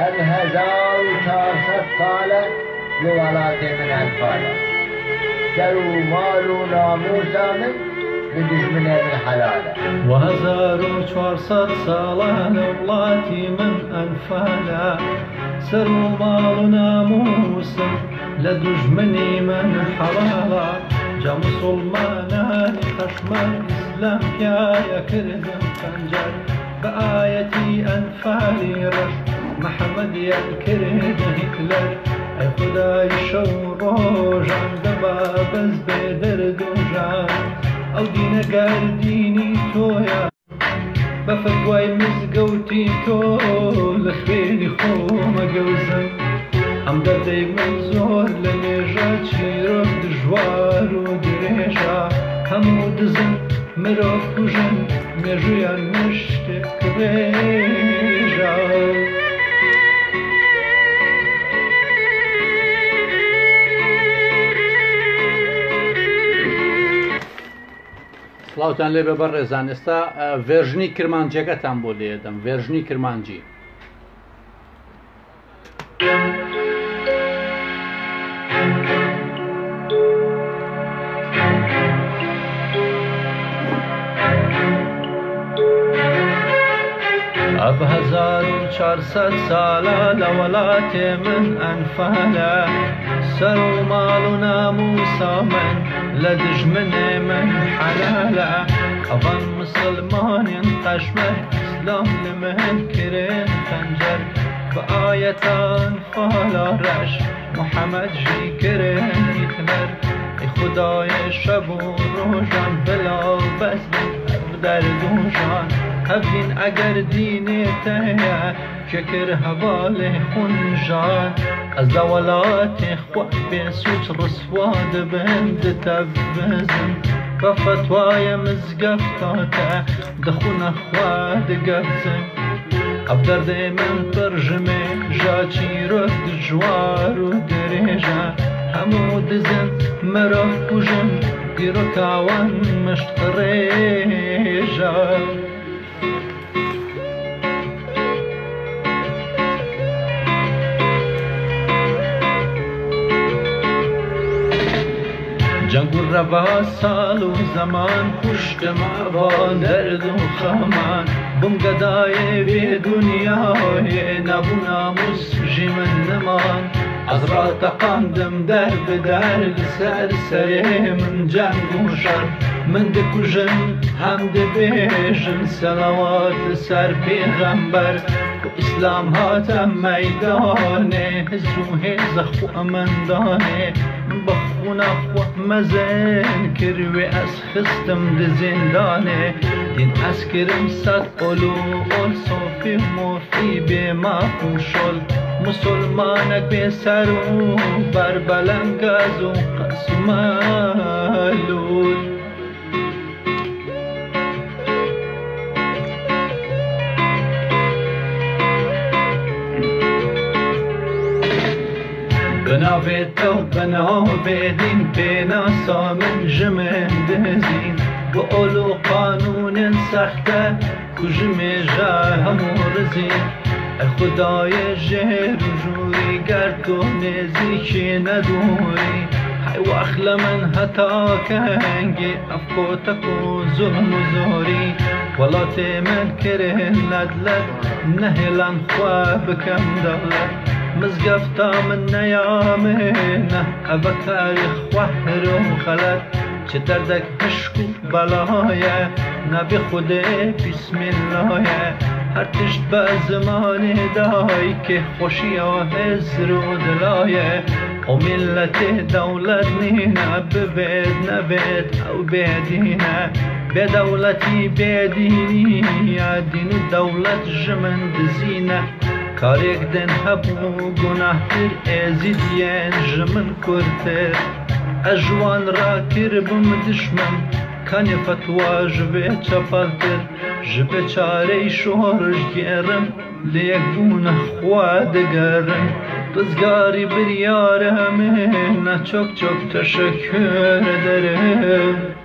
1400 ساله لولات من انفاله دروا مال و ناموسامن به دشمنه من حلاله و 1400 ساله لولاتی من انفاله سر و مال و ناموسم لدشمنی من حلاله جا مسلمانانی خشمن اسلام پیایا کردن خنجر بآيتي أنفالي رش محمد يذكرني هتلر أي خداي شو جان دبا بز بدرد وجان أو دينا قال ديني تويا بفتواي مزقوتي تو لخبيني خوما قوزن أم دردي من زور لنجا تشيرو دجوار ودريجا همو دزن مروف کجن مجویان مشتک ریجا سڵاوتان لێ بەبەر ڕێزان ئێستا ڤێرژنی کرمانجیەکەتان بۆ لێدەم ڤێرژنی کرمانجی اب 1400 ساله لولات من انفاله سر و مال و ناموسا من لدشمن من حلاله اvan مسلمانين قشمه اسلام لمن كرين خنجر بآية انفاله رش محمد جي كرين يتلر ای خدای شب و روشن بلا بس درد و جان هفين اگر دينته شكر هوال خنجان از دولات خواه بسوت رسواد بند تبزن بفتواي مزقفتاته دخون خواد قبزن افدر دي من ترجمه جاچي رد جوار و دريجا همو دزن مروف كجن قيرو كاوان مشتريجا جنگ و روا سال و زمان پشت ما درد و خمان بم گدای به دنیای نبو ناموس جی من نمان از را تقاندم در به در سر سری من جنگ و شر من دکوژن هم دبیجن سلوات سر پیغمبر و اسلام هاتم میدانه زوه زخو من دانه بخونا خو مزن کروی از خستم ده زندانه دین اسکرم صد قلو قل صوفی موفی به ما خوشل مسلمانک به سر و بر بلنگاز و قسمالول بناوی تو بناوی دین پینا سامن جمن دزین و اولو قانون سخته کجم جا همو رزین خدای جهر جوری گر تو نزیکی ندوری های و اخلا من حتا کنگی افکوتک و ظلم و زوری ولات من کرن لدلد نهلان خواه بکم دولت مزقفتا من نیامنه ابکاری خواه رو خلد چه دردک هشکو بلایه نبی خوده بسم الله هر تشت به زمان دای که خوشی آهز رو دلایه و ملت دولت نینه ببید نبید او بیدینه به دولتی بیدینی دین دولت جمن دزینه کارێک دێن هەبوو گوناهتر ئێزیدیان ji min کورتتر ئەژوان ڕاکردبم دشمن کانێ فتوا ji vê çepaltir ji vê çarەی şۆڕژ gêrim lê yekbûna xwe digerim rizgarî biryare min çok çok teşekkür ederim.